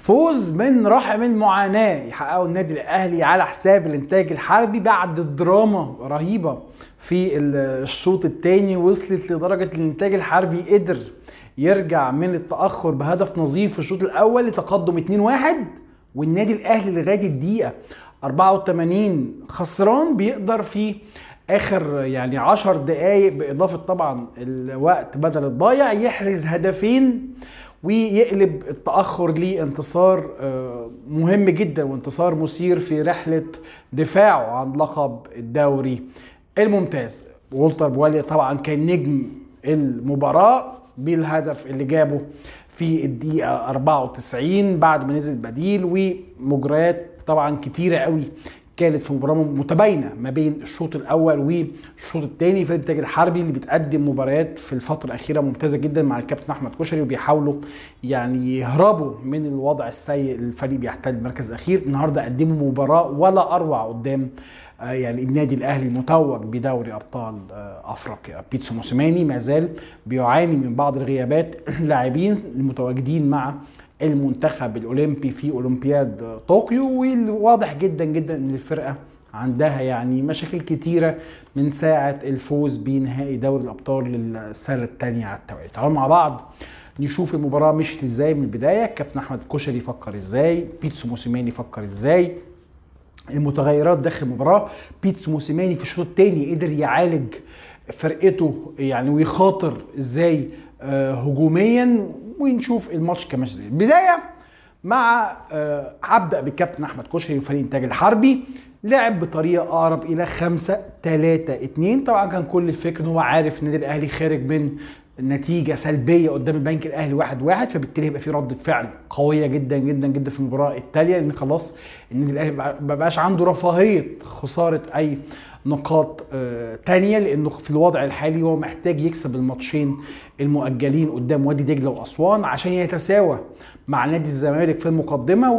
فوز من رحم المعاناة يحققه النادي الأهلي على حساب الإنتاج الحربي بعد الدراما رهيبة في الشوط الثاني. وصلت لدرجة الإنتاج الحربي قدر يرجع من التأخر بهدف نظيف في الشوط الأول لتقدم 2-1، والنادي الأهلي لغاية الدقيقة 84 خسران بيقدر في آخر 10 دقايق بإضافة طبعا الوقت بدل الضايع يحرز هدفين ويقلب التأخر لانتصار مهم جدا وانتصار مثير في رحلة دفاعه عن لقب الدوري الممتاز. والتر بواليا طبعا كان نجم المباراة بالهدف اللي جابه في الدقيقة 94 بعد ما نزل بديل، ومجريات طبعا كتيرة قوي كانت في مباراة متباينة ما بين الشوط الأول والشوط الثاني في الإنتاج الحربي اللي بتقدم مباريات في الفترة الأخيرة ممتازة جدا مع الكابتن أحمد كشري، وبيحاولوا يهربوا من الوضع السيء الفريق بيحتل المركز الأخير. النهارده قدموا مباراة ولا أروع قدام النادي الأهلي المتوج بدوري أبطال أفريقيا. بيتسو موسيماني ما زال بيعاني من بعض الغيابات اللاعبين المتواجدين مع المنتخب الأولمبي في أولمبياد طوكيو، والواضح جدا جدا ان الفرقة عندها مشاكل كتيرة من ساعة الفوز بنهائي دوري الأبطال للسنة الثانية على التوالي. تعالوا مع بعض نشوف المباراة مشت ازاي من البداية، كابتن أحمد كشري فكر ازاي، بيتسو موسيماني فكر ازاي، المتغيرات داخل المباراة. بيتسو موسيماني في الشوط الثاني قدر يعالج فرقته ويخاطر ازاي هجوميا، ونشوف الماتش كان ماشي ازاي. البدايه مع هبدا بالكابتن احمد كشري وفريق انتاج الحربي، لعب بطريقه اقرب الى 5-3-2. طبعا كان كل الفكر ان هو عارف النادي الاهلي خارج من نتيجه سلبيه قدام البنك الاهلي 1-1، فبالتالي هيبقى في ردة فعل قويه جدا جدا جدا في المباراه التاليه، لان خلاص النادي الاهلي ما بقاش عنده رفاهيه خساره اي نقاط تانية، لانه في الوضع الحالي هو محتاج يكسب الماتشين المؤجلين قدام وادي دجله واسوان عشان يتساوى مع نادي الزمالك في المقدمه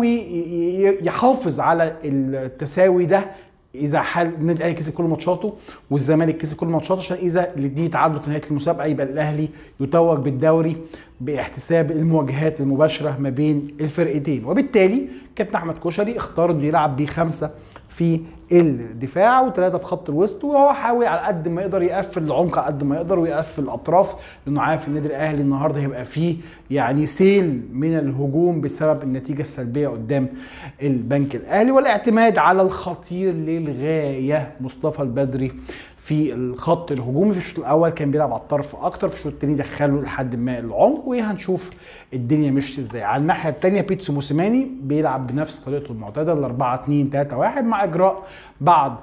ويحافظ على التساوي ده اذا حال النادي الاهلي كسب كل ماتشاته والزمالك كسب كل ماتشاته، عشان اذا دي تعادلوا في نهايه المسابقه يبقى الاهلي يتوج بالدوري باحتساب المواجهات المباشره ما بين الفرقتين. وبالتالي كابتن احمد كشري اختار انه يلعب ب5 في الدفاع و3 في خط الوسط، وهو حاول على قد ما يقدر يقفل العمق على قد ما يقدر ويقفل الاطراف، لانه عارف النادي الاهلي النهارده هيبقى فيه سيل من الهجوم بسبب النتيجه السلبيه قدام البنك الاهلي، والاعتماد على الخطير للغايه مصطفى البدري في الخط الهجومي. في الشوط الاول كان بيلعب على الطرف اكتر، في الشوط الثاني دخله لحد ما العمق، وهنشوف الدنيا مشت ازاي. على الناحيه الثانيه بيتسو موسيماني بيلعب بنفس طريقته المعتاده ال 4-2-3-1 مع اجراء بعض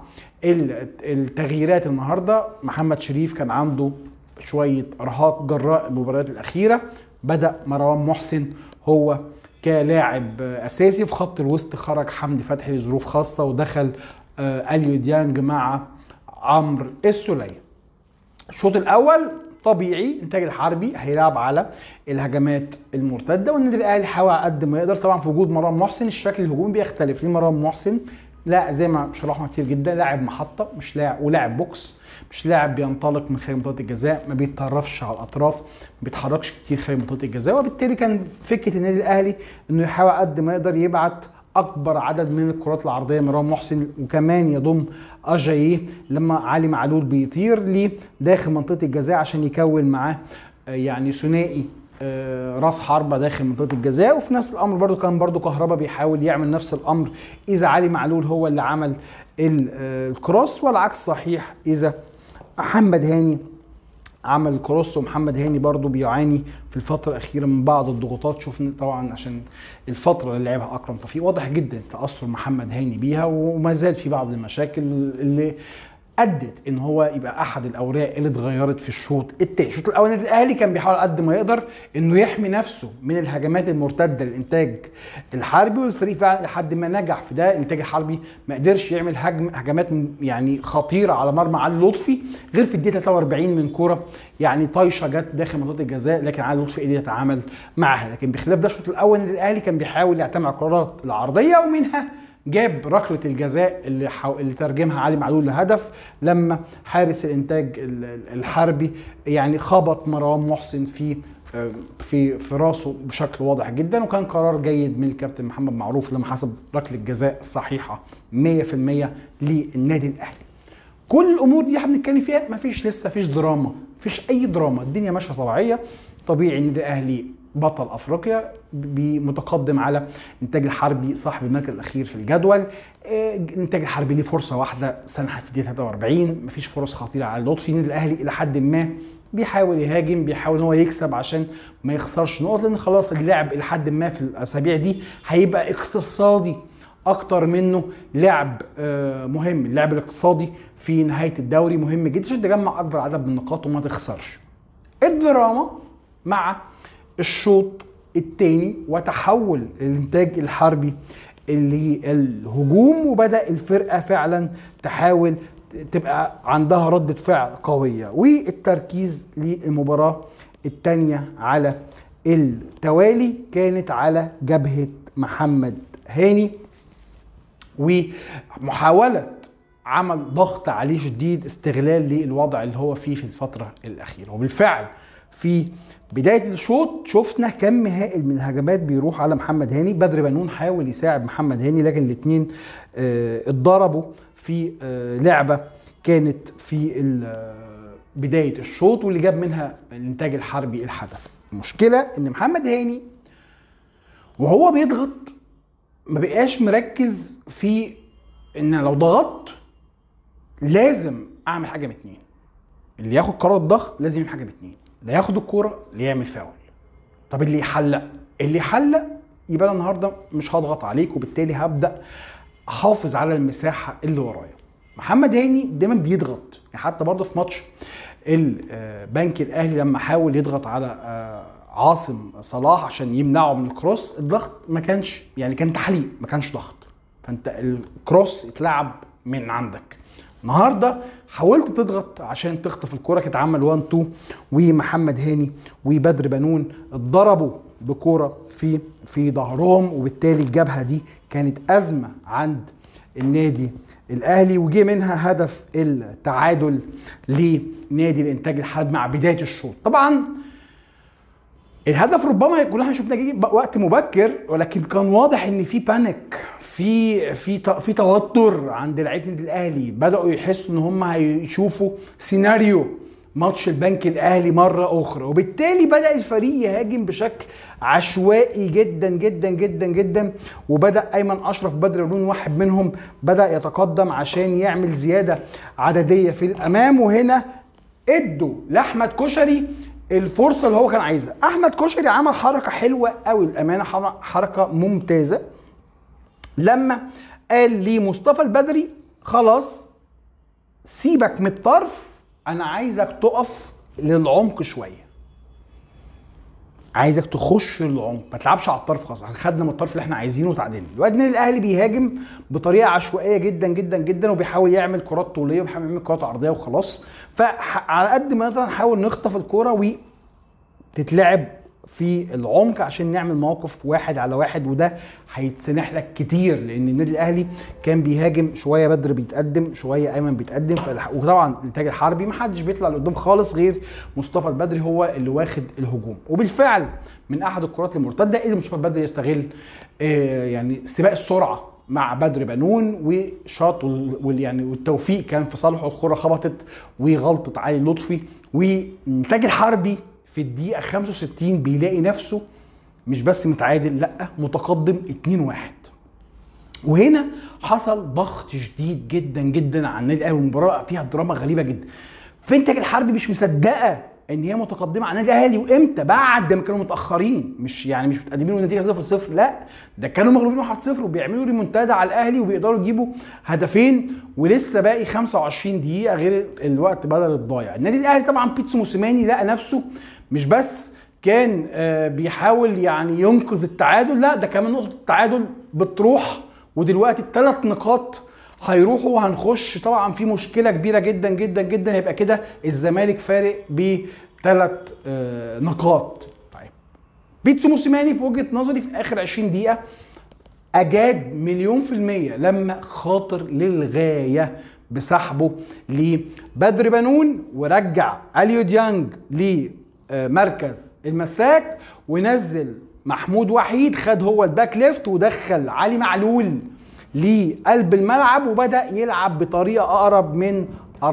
التغييرات. النهارده محمد شريف كان عنده شويه ارهاق جراء المباريات الاخيره، بدا مروان محسن هو كلاعب اساسي. في خط الوسط خرج حمدي فتحي لظروف خاصه، ودخل اليو ديانج مع عمرو السولية. الشوط الاول طبيعي انتاج الحربي هيلعب على الهجمات المرتده، والنادي الاهلي حاول على قد ما يقدر. طبعا في وجود مروان محسن الشكل الهجومي بيختلف. ليه مروان محسن؟ لا زي ما شرحنا كتير جدا، لاعب محطه مش لاعب، ولاعب بوكس مش لاعب بينطلق من خارج منطقه الجزاء، ما بيتطرفش على الاطراف، ما بيتحركش كتير خارج منطقه الجزاء. وبالتالي كان فكره النادي الاهلي انه يحاول قد ما يقدر يبعت اكبر عدد من الكرات العرضيه مروان محسن، وكمان يضم اجاييه لما علي معلول بيطير لداخل منطقه الجزاء عشان يكون معاه ثنائي راس حربة داخل منطقه الجزاء. وفي نفس الامر برضو كان كهربا بيحاول يعمل نفس الامر اذا علي معلول هو اللي عمل الكروس، والعكس صحيح اذا محمد هاني عمل الكروس. ومحمد هاني برضو بيعاني في الفترة الأخيرة من بعض الضغوطات، شوفنا طبعا عشان الفترة اللي لعبها أكرم توفيق واضح جدا تأثر محمد هاني بيها، وما زال في بعض المشاكل اللي ادت ان هو يبقى احد الاوراق اللي اتغيرت في الشوط الثاني. الشوط الاولاني الاهلي كان بيحاول قد ما يقدر انه يحمي نفسه من الهجمات المرتده للانتاج الحربي، والفريق فعلا لحد ما نجح في ده. الانتاج الحربي ما قدرش يعمل هجمات خطيره على مرمى علي لطفي غير في الدقيقه 43 من كوره طايشه جت داخل منطقه الجزاء، لكن علي لطفي قدر يتعامل معها. لكن بخلاف ده الشوط الاول الاهلي كان بيحاول يعتمد على القرارات العرضيه، ومنها جاب ركله الجزاء اللي ترجمها علي معلول لهدف لما حارس الانتاج الحربي خبط مروان محسن في في راسه بشكل واضح جدا، وكان قرار جيد من الكابتن محمد معروف لما حسب ركله الجزاء الصحيحه 100% للنادي الاهلي. كل الامور دي احنا بنتكلم فيها، مفيش لسه فيش دراما، مفيش اي دراما، الدنيا ماشيه طبيعيه. طبيعي النادي الاهلي بطل افريقيا متقدم على الانتاج الحربي صاحب المركز الاخير في الجدول. الانتاج الحربي ليه فرصه واحده سنحت في دقيقه 43، مفيش فرص خطيره على لطفي. النادي الاهلي الى حد ما بيحاول يهاجم، بيحاول ان هو يكسب عشان ما يخسرش نقط، لان خلاص اللعب الى حد ما في الاسابيع دي هيبقى اقتصادي اكتر منه لعب مهم. اللعب الاقتصادي في نهايه الدوري مهم جدا عشان تجمع اكبر عدد من النقاط وما تخسرش. الدراما مع الشوط الثاني وتحول الانتاج الحربي للهجوم، وبدأ الفرقة فعلا تحاول تبقى عندها ردة فعل قوية، والتركيز للمباراة الثانية على التوالي كانت على جبهة محمد هاني، ومحاولة عمل ضغط عليه شديد، استغلال للوضع اللي هو فيه في الفترة الأخيرة. وبالفعل في بداية الشوط شفنا كم هائل من الهجمات بيروح على محمد هاني. بدر بنون حاول يساعد محمد هاني، لكن الاثنين اتضربوا في لعبة كانت في بداية الشوط واللي جاب منها الانتاج الحربي الهدف. المشكلة ان محمد هاني وهو بيضغط ما بقاش مركز في ان لو ضغطت لازم اعمل حاجة من اتنين. اللي ياخد قرار الضغط لازم يعمل حاجة من اتنين، لا ياخد الكوره اللي يعمل فاول. طب اللي يحلق يبقى انا النهارده مش هضغط عليك، وبالتالي هبدا احافظ على المساحه اللي ورايا. محمد هاني دايما بيضغط، يعني حتى برضه في ماتش البنك الاهلي لما حاول يضغط على عاصم صلاح عشان يمنعه من الكروس، الضغط ما كانش يعني كان تحليق ما كانش ضغط، فانت الكروس اتلعب من عندك. النهارده حاولت تضغط عشان تخطف الكوره، كانت عمل 1-2 ومحمد هاني وبدر بنون اتضربوا بكوره في ظهرهم، وبالتالي الجبهه دي كانت ازمه عند النادي الاهلي، وجه منها هدف التعادل لنادي الانتاج الحربي مع بدايه الشوط. طبعا الهدف ربما يكون احنا شفنا جه وقت مبكر، ولكن كان واضح ان في بانيك، في توتر عند لعيبه النادي الاهلي، بداوا يحسوا ان هم هيشوفوا سيناريو ماتش البنك الاهلي مره اخرى، وبالتالي بدا الفريق يهاجم بشكل عشوائي جدا جدا جدا جدا. وبدا ايمن اشرف بدر بنون واحد منهم بدا يتقدم عشان يعمل زياده عدديه في الامام، وهنا ادوا لاحمد كشري الفرصه اللي هو كان عايزها. احمد كشري عمل حركه حلوه قوي الامانه، حركه ممتازه لما قال لمصطفى البدري خلاص سيبك من الطرف، انا عايزك تقف للعمق شويه، عايزك تخش للعمق، ما تلعبش على الطرف. خلاص خدنا من الطرف اللي احنا عايزينه وتعادلنا. دلوقتي النادي الاهلي بيهاجم بطريقه عشوائيه جدا جدا جدا، وبيحاول يعمل كرات طوليه وبيحاول يعمل كرات عرضيه وخلاص. فعلى قد ما مثلا نحاول نخطف الكوره وتتلعب في العمق عشان نعمل موقف 1 على 1، وده هيتسنح لك كتير، لان النادي الاهلي كان بيهاجم شويه بدر بيتقدم شويه ايمن بيتقدم، وطبعا الانتاج الحربي محدش بيطلع لقدام خالص غير مصطفى البدري هو اللي واخد الهجوم. وبالفعل من احد الكرات المرتده اللي مصطفى البدري يستغل يعني سباق السرعه مع بدر بنون وشاط، يعني والتوفيق كان في صالحه، الكره خبطت وغلطت علي لطفي، والانتاج الحربي في الدقيقة 65 بيلاقي نفسه مش بس متعادل، لا متقدم 2-1. وهنا حصل ضغط شديد جدا جدا على النادي الاهلي، والمباراة فيها دراما غريبة جدا. فانتاج الحربي مش مصدقة ان هي متقدمة على النادي الاهلي، وامتى؟ بعد ما كانوا متأخرين، مش متقدمين والنتيجة 0-0، لا ده كانوا مغلوبين 1-0 وبيعملوا ريمونتادا على الاهلي وبيقدروا يجيبوا هدفين، ولسه باقي 25 دقيقة غير الوقت بدل الضايع. النادي الاهلي طبعا بيتسو موسيماني لقى نفسه مش بس كان بيحاول يعني ينقذ التعادل، لا ده كمان نقطة التعادل بتروح، ودلوقتي ال3 نقاط هيروحوا، وهنخش طبعا في مشكلة كبيرة جدا جدا جدا. هيبقى كده الزمالك فارق ب3 نقاط. طيب بيتسو موسيماني في وجهة نظري في اخر 20 دقيقة اجاد 100% لما خاطر للغاية بسحبه لبدر بنون، ورجع اليو ديانج لمركز المساك ونزل محمود وحيد، خد هو الباك ليفت ودخل علي معلول لقلب الملعب وبدأ يلعب بطريقة أقرب من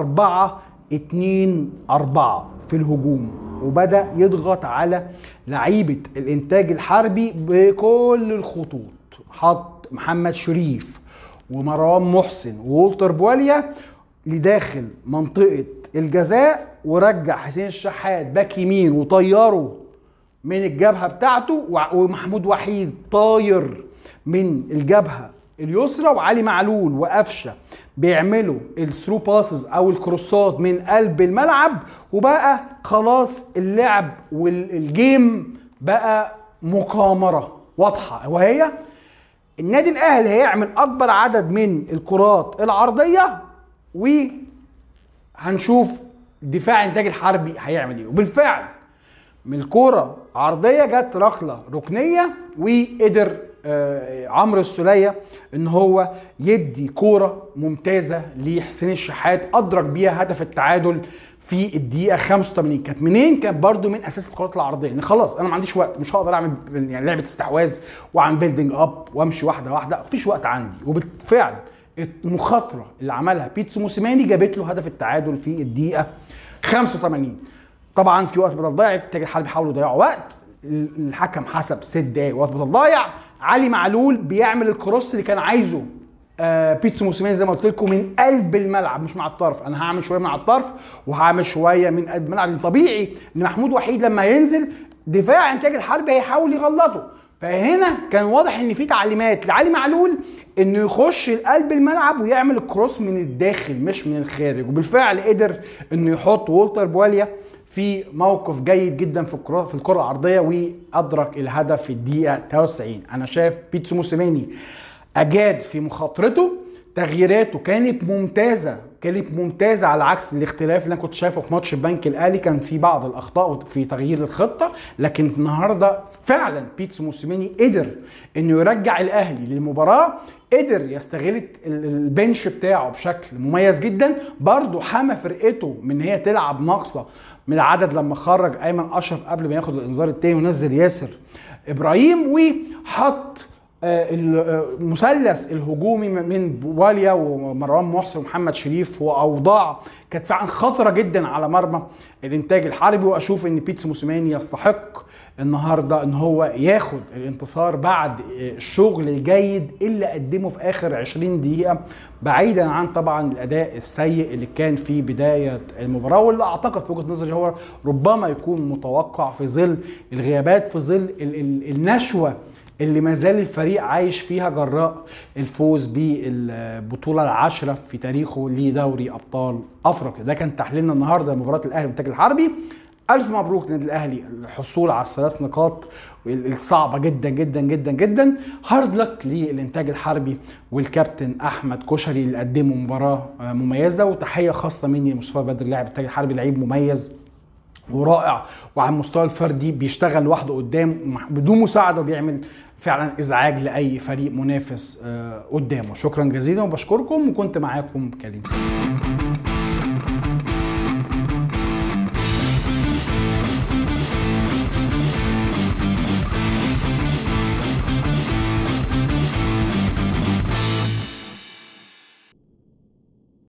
4-2-4 في الهجوم، وبدأ يضغط على لعيبة الإنتاج الحربي بكل الخطوط. حط محمد شريف ومروان محسن وولتر بواليا لداخل منطقة الجزاء، ورجع حسين الشحات باك يمين وطيره من الجبهة بتاعته، ومحمود وحيد طاير من الجبهة اليسرى، وعلي معلول وقفشه بيعملوا الثرو باسز او الكروسات من قلب الملعب، وبقى خلاص اللعب والجيم بقى مقامرة واضحة، وهي النادي الاهلي هيعمل اكبر عدد من الكرات العرضية، وهنشوف دفاع الانتاج الحربي هيعمل ايه. وبالفعل من الكرة عرضية جت ركلة ركنية، وقدر عمرو السولية ان هو يدي كورة ممتازة لحسين الشحات ادرك بيها هدف التعادل في الدقيقة 85. كانت منين؟ كانت برضو من اساس الكرات العرضية، ان خلاص انا ما عنديش وقت، مش هقدر اعمل يعني لعبة استحواذ واعمل بيلدينج اب وامشي واحدة واحدة، مفيش وقت عندي. وبالفعل المخاطرة اللي عملها بيتسو موسيماني جابت له هدف التعادل في الدقيقة 85. طبعا في وقت بدل ضايع، الانتاج الحربي بيحاولوا يضيعوا وقت، الحكم حسب 6 دقايق وقت بدل ضايع. علي معلول بيعمل الكروس اللي كان عايزه بيتسو موسيماني زي ما قلت لكم من قلب الملعب مش مع الطرف. انا هعمل شويه مع الطرف وهعمل شويه من قلب الملعب. طبيعي ان محمود وحيد لما ينزل دفاع انتاج الحربي هيحاول يغلطه، فهنا كان واضح ان في تعليمات لعلي معلول انه يخش لقلب الملعب ويعمل الكروس من الداخل مش من الخارج. وبالفعل قدر انه يحط وولتر بواليا في موقف جيد جدا في الكره العرضيه وادرك الهدف في الدقيقه 93. انا شايف بيتسو موسيماني اجاد في مخاطرته، تغييراته كانت ممتازه على عكس الاختلاف اللي انا كنت شايفه في ماتش البنك الاهلي. كان في بعض الاخطاء في تغيير الخطه، لكن النهارده فعلا بيتسو موسيماني قدر انه يرجع الاهلي للمباراه، قدر يستغل البنش بتاعه بشكل مميز جدا. برضه حمى فرقته من هي تلعب ناقصه من العدد لما خرج ايمن اشرف قبل ما ياخد الانذار الثاني ونزل ياسر ابراهيم، وحط المثلث الهجومي من بواليا ومروان محسن ومحمد شريف، واوضاع كانت فعلا خطره جدا على مرمى الانتاج الحربي. واشوف ان بيتسو موسيماني يستحق النهارده ان هو ياخد الانتصار بعد الشغل الجيد اللي قدمه في اخر 20 دقيقه، بعيدا عن طبعا الاداء السيء اللي كان في بدايه المباراه، واللي اعتقد في وجهه نظري هو ربما يكون متوقع في ظل الغيابات، في ظل النشوه اللي ما زال الفريق عايش فيها جراء الفوز بالبطوله العاشره في تاريخه لدوري ابطال افريقيا. ده كان تحليلنا النهارده لمباراه الاهلي والانتاج الحربي. الف مبروك للنادي الاهلي الحصول على ال3 نقاط الصعبه جدا جدا جدا جدا. هارد لك للانتاج الحربي والكابتن احمد كشري اللي قدموا مباراه مميزه، وتحيه خاصه مني لمصطفى بدر لاعب الانتاج الحربي، لعيب مميز ورائع، وعلى المستوى الفردي بيشتغل لوحده قدام بدون مساعده، وبيعمل فعلا ازعاج لاي فريق منافس قدامه. شكرا جزيلا وبشكركم، وكنت معاكم كريم سليم.